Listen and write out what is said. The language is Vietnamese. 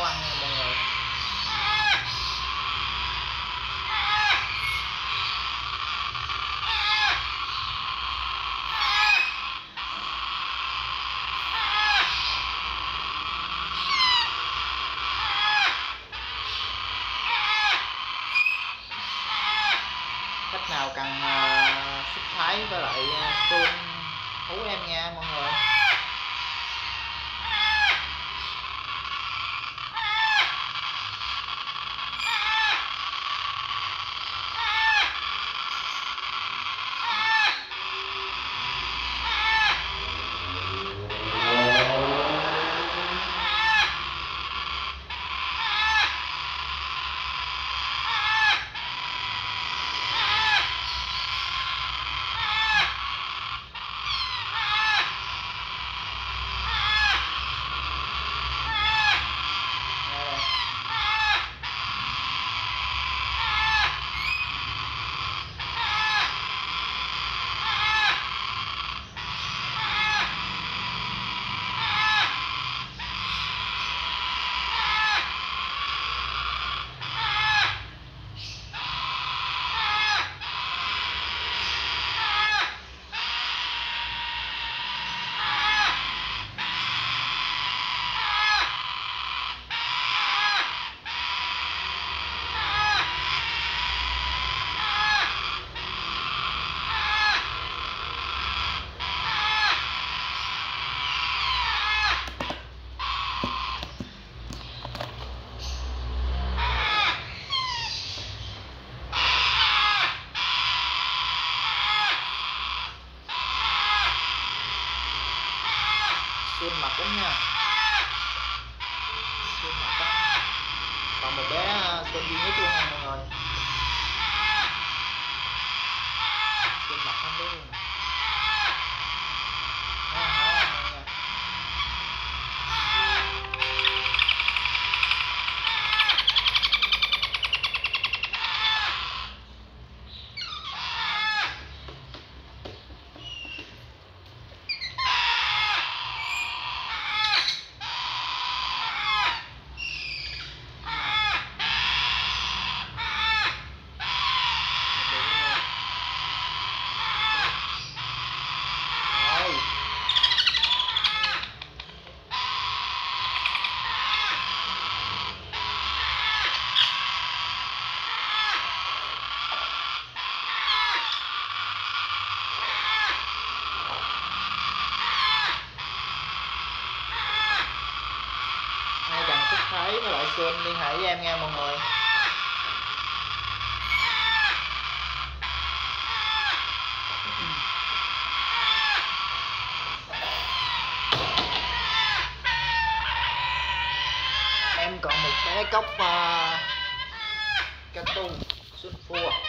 ăn nha mọi người. Khách nào cần xích thái với lại Sơn hú em nha mọi người. Sơn mặt lắm nha, Sơn mặt đó. Còn một bé Sơn duy nhất luôn nha mọi người. Sơn mặt hết luôn. Ai cần xích thái với lại Sơn liên hệ với em nha mọi người. Em còn một bé cốc cao tu Xuân Phua.